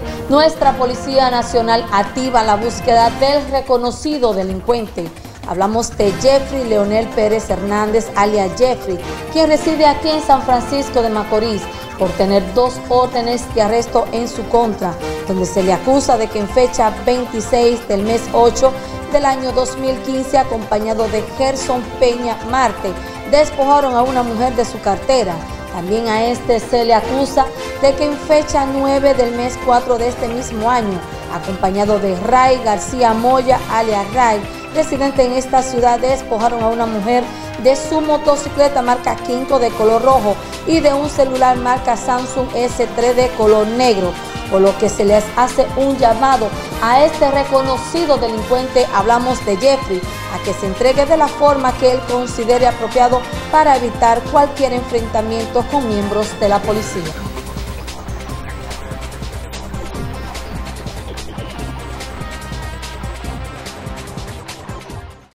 Nuestra Policía Nacional activa la búsqueda del reconocido delincuente. Hablamos de Jeffrey Leonel Pérez Hernández, alias Jeffrey, quien reside aquí en San Francisco de Macorís, por tener 2 órdenes de arresto en su contra, donde se le acusa de que en fecha 26 del mes 8 del año 2015, acompañado de Gerson Peña Marte, despojaron a una mujer de su cartera. También a este se le acusa de que en fecha 9 del mes 4 de este mismo año, acompañado de Ray García Moya, alias Ray, residente en esta ciudad, despojaron a una mujer de su motocicleta marca Quinto de color rojo y de un celular marca Samsung S3 de color negro, por lo que se les hace un llamado a este reconocido delincuente, hablamos de Jeffrey, a que se entregue de la forma que él considere apropiado para evitar cualquier enfrentamiento con miembros de la policía.